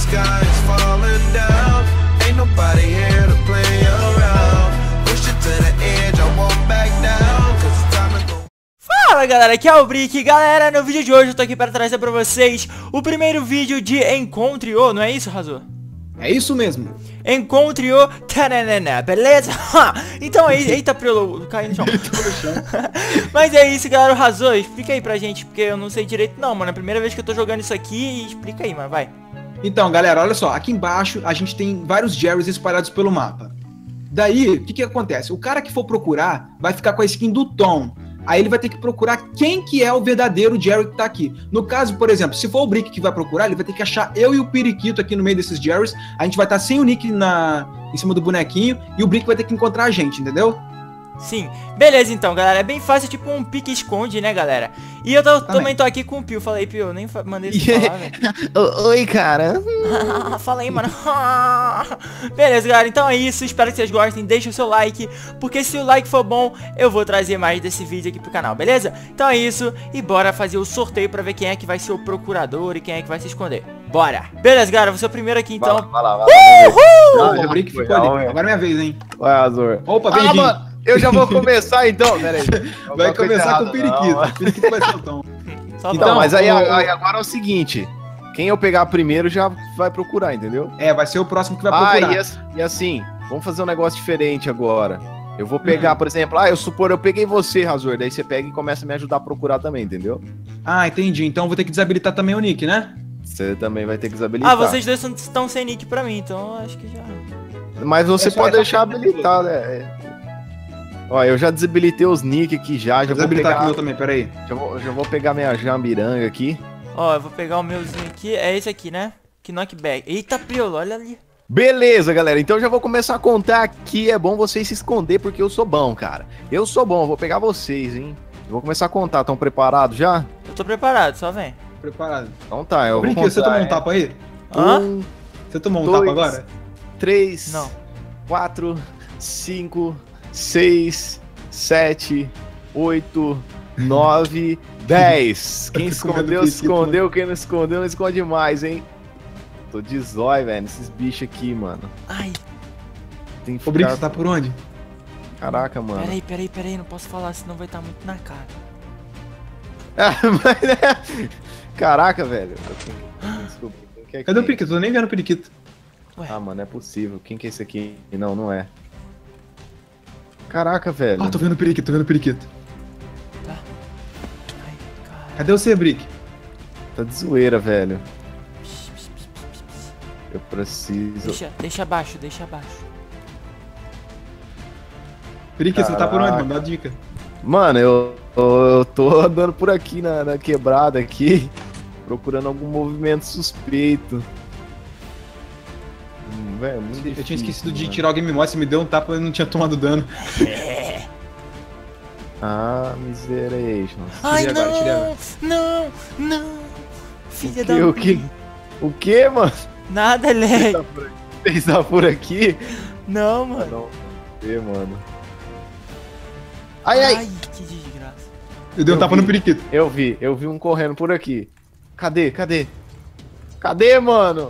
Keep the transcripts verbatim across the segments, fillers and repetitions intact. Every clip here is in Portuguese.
sky is falling down. Ain't nobody here to play around. Push it to the edge, I won't back down. Cause it's time to go. Fala galera, aqui é o Brick. Galera, no vídeo de hoje eu tô aqui para trazer pra vocês o primeiro vídeo de Encontre-o, não é isso, Razor? É isso mesmo. Encontre-o, tananana, beleza? Então aí, eita, Priolo, caiu no chão. Mas é isso, galera. O Razor, explica aí pra gente, porque eu não sei direito não, mano. É a primeira vez que eu tô jogando isso aqui. Explica aí, mano, vai. Então, galera, olha só. Aqui embaixo a gente tem vários Jerrys espalhados pelo mapa. Daí, o que que acontece? O cara que for procurar vai ficar com a skin do Tom. Aí ele vai ter que procurar quem que é o verdadeiro Jerry que tá aqui. No caso, por exemplo, se for o Brick que vai procurar, ele vai ter que achar eu e o Periquito aqui no meio desses Jerrys. A gente vai estar sem o Nick na... em cima do bonequinho e o Brick vai ter que encontrar a gente, entendeu? Sim, beleza então, galera. É bem fácil, tipo um pique-esconde, né, galera? E eu tô, também tô aqui com o Pio. Falei, Pio, nem mandei ele falar, velho. Oi, cara. Fala aí, mano. Beleza, galera, então é isso. Espero que vocês gostem. Deixa o seu like, porque se o like for bom, eu vou trazer mais desse vídeo aqui pro canal, beleza? Então é isso, e bora fazer o sorteio pra ver quem é que vai ser o procurador e quem é que vai se esconder. Bora! Beleza, galera, vou ser o primeiro aqui, então. Vai lá, vai lá, Uhul! Ah, o Brick ficou ali. Agora é minha vez, hein? Vai, Azor. Opa, Ah, vem, mano, eu já vou começar então, pera aí. Vai começar com o Periquito. O Periquito vai ser o Tom. Só Então, bom. mas aí, o- aí agora é o seguinte. Quem eu pegar primeiro já vai procurar, entendeu? É, vai ser o próximo que vai Ah, procurar. e, as- e assim, vamos fazer um negócio diferente agora. Eu vou pegar, por exemplo, ah, eu supor, eu peguei você, Razor, daí você pega e começa a me ajudar a procurar também, entendeu? Ah, entendi. Então eu vou ter que desabilitar também o Nick, né? Você também vai ter que desabilitar. Ah, vocês dois estão sem nick pra mim, então eu acho que já... Mas você É só- pode é só- deixar habilitado, né? É. Ó, eu já desabilitei os nick aqui já, já Vou vou desabilitar aqui o pegar, meu também, peraí. já vou, já vou pegar minha jambiranga aqui. Ó, eu vou pegar o meuzinho aqui. É esse aqui, né? Que knockback. Eita, Priolo, olha ali. Beleza, galera, então já vou começar a contar aqui, é bom vocês se esconder porque eu sou bom, cara. Eu sou bom, vou pegar vocês, hein. Eu vou começar a contar, estão preparados já? Eu tô preparado, só vem. Preparado. Então tá, eu Brick, vou contar. você tomou um é. tapa aí? Hã? Um, Você tomou um Dois. tapa agora? três, Não. quatro, cinco, seis, sete, oito, nove, dez. Quem Eu tô comendo escondeu, periquito, escondeu. Quem não escondeu, não esconde mais, hein? Tô de zóio, velho, esses bichos aqui, mano. Ai, Tem que Ô, Brick, ficar... você tá por onde? Caraca, mano. peraí, peraí, peraí. Não posso falar, senão vai estar muito na cara. Ah, mas, né? Caraca, velho. Eu tenho- Desculpa. quem que é Cadê o quem? Periquito? Eu tô nem vendo o Periquito. Ué, Ah, mano, é possível. Quem que é esse aqui? Não, não é. Caraca, velho. Ah, tô vendo o Periquito, tô vendo o Periquito. tá. Ai, cara. Cadê você, Brick? Tá de zoeira, velho. Pss, pss, pss, pss, pss. Eu preciso... Deixa, deixa abaixo, deixa abaixo. Periquito, você tá por onde, Caraca. mano? Dá dica. Mano, eu, eu tô andando por aqui na, na quebrada aqui, procurando algum movimento suspeito. Hum, velho, muito difícil, Eu tinha esquecido de mano. tirar o Game Mode, você me deu um tapa e eu não tinha tomado dano. Ah, miserations. Ai, Tirei agora, tirei não, agora. não, não. Filha O da que, o mãe. que? O que, mano? Nada, Leg. Você tá por aqui? Não, Ah, mano. não. Que, mano? Ai, ai! Ai, que desgraça. Eu dei um Eu tapa vi. no Periquito. Eu vi, eu vi um correndo por aqui. Cadê, cadê? Cadê, mano?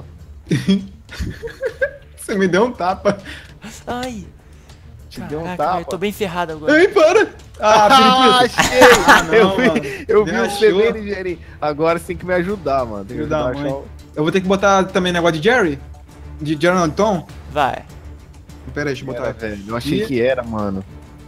Você me deu um tapa. Ai. Te deu um Caraca, tapa. velho, eu tô bem ferrado agora. Ai, para! Ah, Ah, Periquito! achei! Ah, não, eu vi, mano. eu Me vi o achou. C B ligeirinho. Agora você tem que me ajudar, mano. Tem que Filho da ajudar a mãe. achar o- Eu vou ter que botar também negócio de Jerry? De Jerry não Tom? Vai. Pera aí, deixa eu botar Era, aqui. velho. Eu achei E- que era, mano.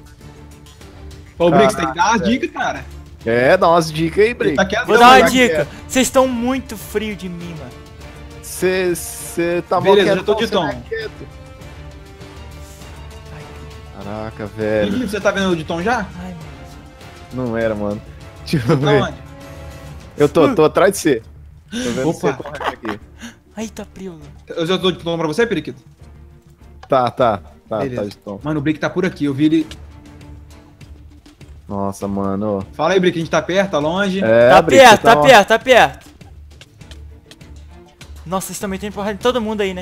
Ô, Brick, você tem Caraca, que dar uma velho. dica, cara. É, dá umas dicas aí, Brick. Tá quieto, Vou não, dar uma moleque. dica. Vocês estão muito frio de mim, mano. Você tá Beleza, mal já tô quieto, de tom. você tá quieto. Ai, Caraca, velho. Periquito, você tá vendo o de Tom já? ai, meu Não era, mano. Deixa eu Pra ver. onde? Eu tô, tô atrás de você. Tô vendo Opa. você correndo aqui. Deus. Ai, tá Priolo. Eu já tô de Tom pra você, Periquito? Tá, tá. Tá, Beleza. tá de tom. Mano, o Brick tá por aqui, eu vi ele... Nossa, mano. Fala aí, Brick, a gente tá perto, tá longe? É, Tá Brick, perto, você tá uma- perto, tá perto. Nossa, vocês também tem porrada de todo mundo aí, né?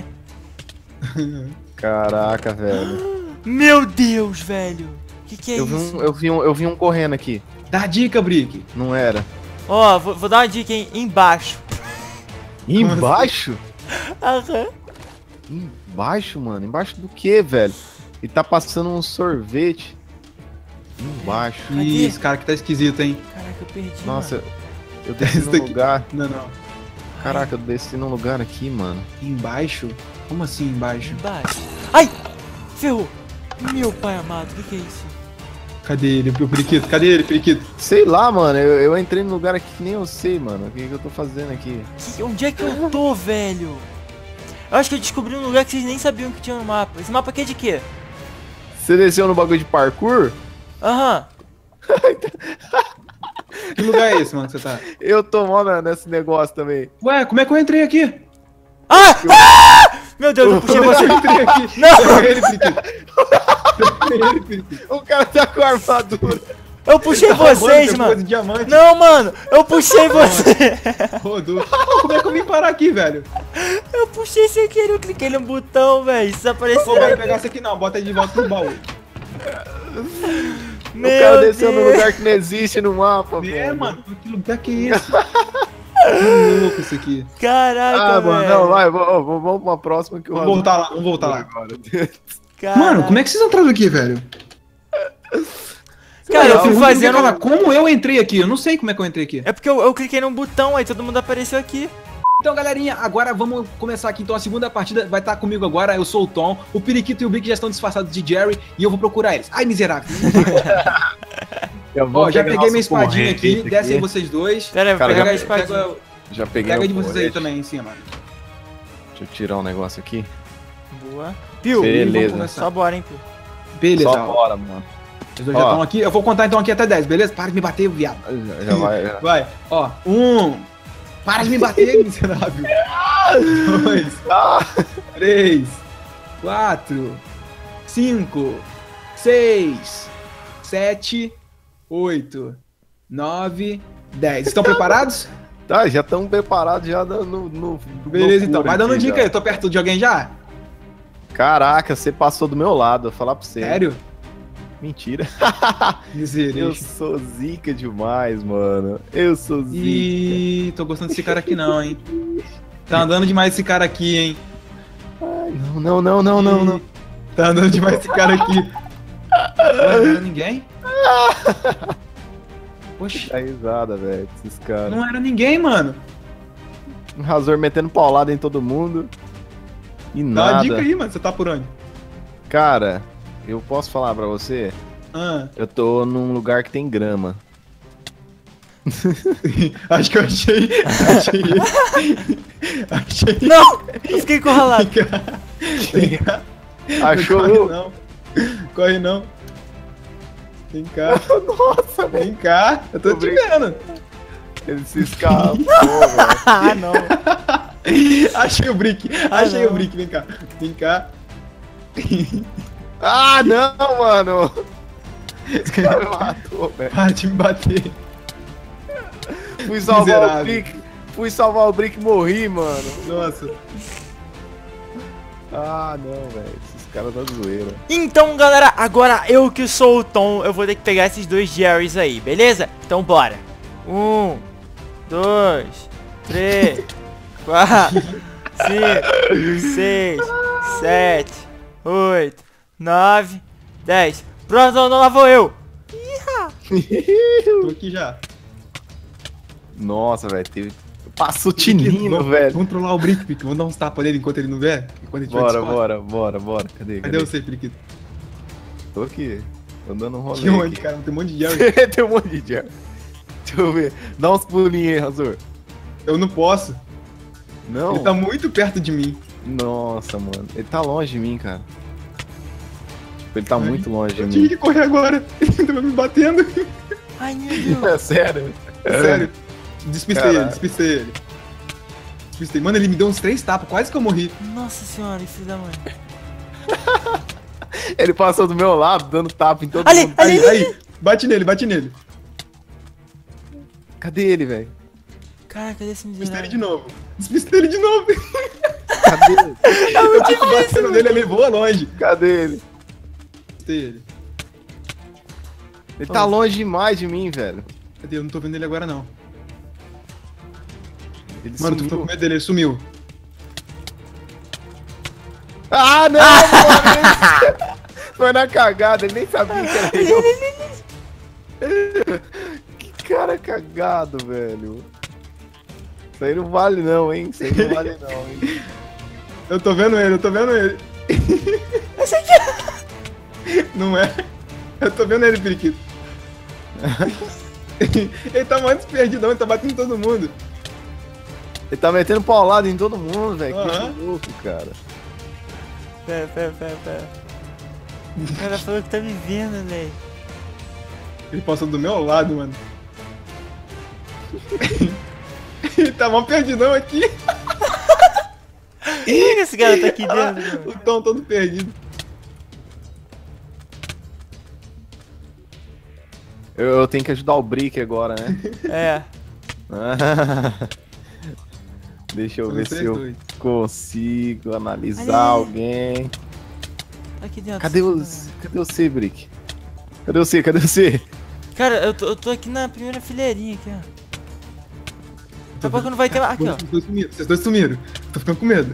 Caraca, velho. Meu Deus, velho. Que que é Eu vi, isso? um, eu, vi um, eu vi um correndo aqui. Dá dica, Brick. Não era. Ó, vou, vou dar uma dica, hein? Embaixo. Embaixo? Aham. Embaixo, mano? Embaixo do que, velho? Ele tá passando um sorvete. Embaixo. Cadê? Ih, esse cara que tá esquisito, hein? Caraca, eu perdi, Nossa, mano. eu desci Esse num daqui- lugar. Não, não. Caraca, eu desci num lugar aqui, mano. Embaixo? Como assim embaixo? Embaixo. Ai! Ferrou! Meu pai amado, o que, que é isso? Cadê ele, o periquito? Cadê ele, periquito? Sei lá, mano. Eu, eu entrei num lugar aqui que nem eu sei, mano. O que, que eu tô fazendo aqui? Que- onde é que eu tô, velho? Eu acho que eu descobri um lugar que vocês nem sabiam que tinha no mapa. Esse mapa aqui é de quê? Você desceu no bagulho de parkour? Aham. Que lugar é esse, mano, que você tá? Eu tô mó na- nesse negócio também. Ué, como é que eu entrei aqui? Ah! Ah! Meu Deus, eu puxei Como é que você. eu entrei aqui? Não! Pega ele, periquito. Pega ele, periquito. O cara tá com armadura. Eu puxei vocês, Roubando, tem mano. coisa de diamante. Não, mano, eu puxei você. Rodou. Como é que eu vim parar aqui, velho? Eu puxei sem querer, eu cliquei no botão, velho. Isso apareceu. Não vai pegar isso aqui não, bota ele de volta no baú. Meu o cara desceu num Deus. lugar que não existe no mapa, É, velho. mano, que lugar que é esse? Que louco isso aqui. Caraca, Ah, mano, velho. não, vai, vamos, vamos pra uma próxima que eu Vamos voltar lá, vamos voltar lá. agora. Caraca. Mano, como é que vocês entraram aqui, velho? Cara, eu fui pergunto fazendo. pra ela, como eu entrei aqui? Eu não sei como é que eu entrei aqui. É porque eu, eu cliquei num botão, aí todo mundo apareceu aqui. Então, galerinha, agora vamos começar aqui. Então, a segunda partida vai estar comigo agora. Eu sou o Tom. O Periquito e o Brick já estão disfarçados de Jerry e eu vou procurar eles. Ai, miserável. Eu Ó, já pegar peguei nosso minha espadinha aqui. porrete Desce aí vocês dois. Pera aí, vou Cara, pegar Pega, minha espadinha. pega, Já peguei pega o de vocês aí porrete. também, em cima. Deixa eu tirar um negócio aqui. Boa. Pio, Beleza. Vamos começar. só bora, hein, Pio. Beleza. Só ó. bora, mano. Vocês dois já Ó. estão aqui. Eu vou contar então aqui até dez, beleza? Para de me bater, viado. Já, já vai. já. Vai. Ó, um. Para de me bater, miserável. Dois. Três. Quatro. Cinco. Seis. Sete. Oito. Nove. Dez. Estão preparados? Tá, já estamos preparados já no, no, no- Beleza, então. loucura Vai dando aqui dica já. aí. Eu tô perto de alguém já? Caraca, você passou do meu lado, vou falar pra você. Sério? Mentira. Eu Misericórdia. sou zica demais, mano. Eu sou zica. Ih, tô gostando desse cara aqui não, hein? Tá andando demais esse cara aqui, hein? Não, não, não, não, não, não. Tá andando demais esse cara aqui. Ué, não era ninguém? Poxa, Dá risada, velho, esses caras. não era ninguém, mano. Um Razor metendo paulada em todo mundo. E Dá nada. uma dica aí, mano. Você tá por onde? Cara, eu posso falar pra você? Ah, Eu tô num lugar que tem grama. acho que eu achei. Achei ele. Achei. Não! Eu fiquei encurralado. Vem cá. Vem cá. Achou? Corre não. Corre não. Vem cá. Nossa, Vem cá. Eu tô te Obrigado. vendo. ele se escapou, velho. Ah, não. Achei o Brick. Ah, Achei não. o Brick. Vem cá. Vem cá. Ah, não, mano. Esse cara me matou, velho. Para de me bater. Fui salvar Miserável. o Brick. Fui salvar o Brick e morri, mano. Nossa. Ah, não, velho. Esses caras da zoeira. Então, galera, agora eu que sou o Tom, eu vou ter que pegar esses dois Jerrys aí, beleza? Então, bora. Um, dois, três, quatro, cinco, seis, sete, oito, nove, dez. Pronto, não, lá vou eu. Tô aqui já. Nossa, velho. Teve... Passou tinindo, Vamos- velho. Vamos trollar o Brick, Brick. Vamos dar uns tapas nele enquanto ele não vier. Enquanto a gente vai Bora, discordar. bora, bora, bora. Cadê? Cadê Cadê? você, Periquito? Tô aqui. Tô dando um rolê. Que onde, aqui. cara? Tem um monte de Jerry. Tem um monte de Jerry. Deixa eu ver. Dá uns pulinhos aí, Razor. Eu não posso. Não? Ele tá muito perto de mim. Nossa, mano. Ele tá longe de mim, cara. Tipo, ele tá Ai, muito longe de Eu tive mim. que correr agora. Ele tava me batendo. Ai, meu Deus. É sério? Sério. Despistei Caralho. ele, despistei ele. Despistei. Mano, ele me deu uns três tapas. Quase que eu morri. Nossa senhora, filho da mãe. Ele passou do meu lado, dando tapa em todo Ali, mundo. ali, Aí, aí. Bate nele, bate nele. Cadê ele, velho? Cara, cadê esse Despistei ele miserável? de novo. Despistei ele de novo. Cadê ele? Eu tava batendo nele, ele voa longe. Cadê ele? Despistei ele. Ele tá Oh. longe demais de mim, velho. Cadê? Eu não tô vendo ele agora, não. Ele Mano, tu sumiu. ficou com medo dele, ele sumiu. Ah, não, mano. Foi na cagada, ele nem sabia que era eu. Que cara cagado, velho. Isso aí não vale não, hein? Isso aí não vale não, hein? Eu tô vendo ele, eu tô vendo ele. Esse aqui. Não é? Eu tô vendo ele, periquito. Ele tá mais perdidão, ele tá batendo em todo mundo. Ele tá metendo paulada em todo mundo, velho. Aham. Que louco, cara. Pera, pera, pera, pera. O cara falou que tá me vendo, né? Ele passou do meu lado, mano. Ele tá mal perdidão aqui. Por que esse cara tá aqui dentro, mano? O Tom todo perdido. Eu, eu tenho que ajudar o Brick agora, né? É. Deixa eu São ver vocês se eu dois. consigo analisar Ali. alguém. Aqui dentro. Cadê os. Cadê você, Brick? Cadê você? Cadê você? Cara, eu tô, eu tô aqui na primeira fileirinha aqui, ó. Daqui a pouco não vai ter mais. Aqui, ó. Vocês dois sumiram, vocês dois sumiram. Tô ficando com medo.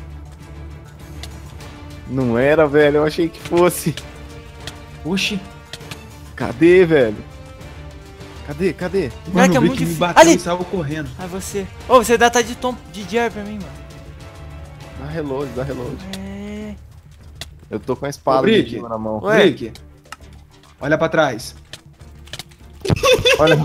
Não era, velho. Eu achei que fosse. Oxi. Cadê, velho? Cadê? Cadê? Cara, que é o muito Brick me difícil. bateu Ali! e saiu correndo. Ah, você. Ô, você dá tá de tom de Jerry pra mim, mano. Dá reload, dá reload. É. Eu tô com a espada Ô, Brick. de Dio na mão. Ué. Brick. Olha pra trás. Olha.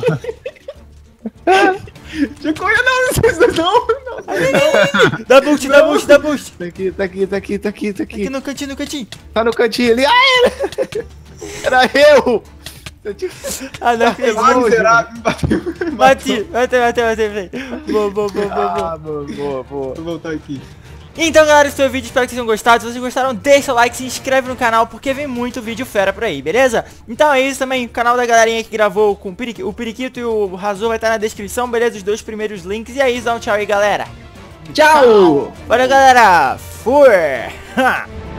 Já correu, não, vocês dois não. Não, vocês não. Dá boost, dá boost, dá boost. Tá aqui, tá aqui, tá aqui, tá aqui, tá aqui. Aqui no cantinho, no cantinho. Tá no cantinho ali. Ah, era! Era eu! Eu tinha... Ah, não acredito. Ah, miserável, me bateu. Me Bati, bateu. bateu, bateu, bateu, bateu. Boa, boa, boa, boa, boa. Ah, boa, boa, boa. Vou voltar aqui. Então, galera, esse foi o vídeo, espero que vocês tenham gostado. Se vocês gostaram, deixa o like, se inscreve no canal, porque vem muito vídeo fera por aí, beleza? Então é isso também, o canal da galerinha que gravou com o, Periqui, o Periquito e o Razor vai estar na descrição, beleza? Os dois primeiros links. E é isso, dá um tchau aí, galera. Tchau! Valeu, galera. Fui!